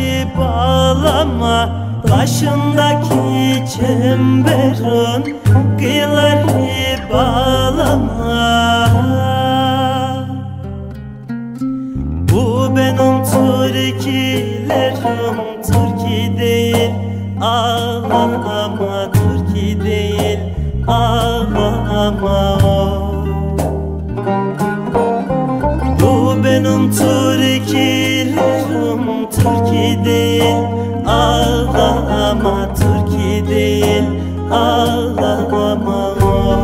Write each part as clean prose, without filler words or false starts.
bağlama, başındaki çemberin kıyıları bağlama. Bu benim türkülerim, türkü değil ağlama, türkü değil ağlama. Bu benim türkülerim, türkü değil ağlama, türkü değil ağlama.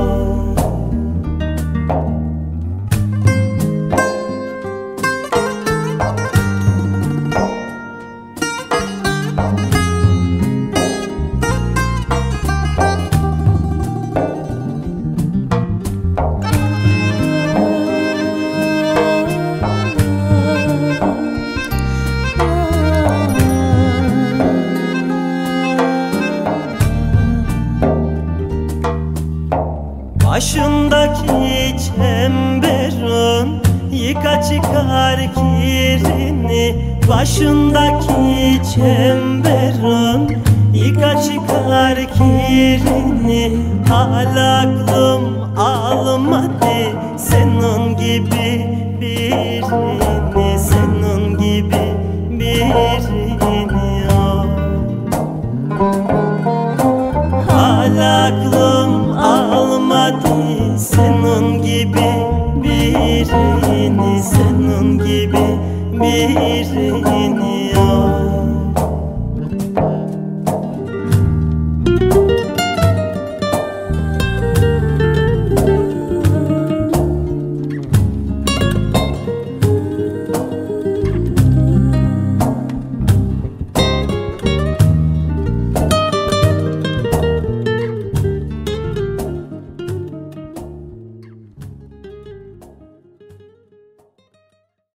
Başındaki çemberin yıka çıkar kirini, başındaki çemberin yıka çıkar kirini. Hala aklım almadı senin gibi birini, senin gibi birini. Hala aklım almadı senin gibi birini, senin gibi birini.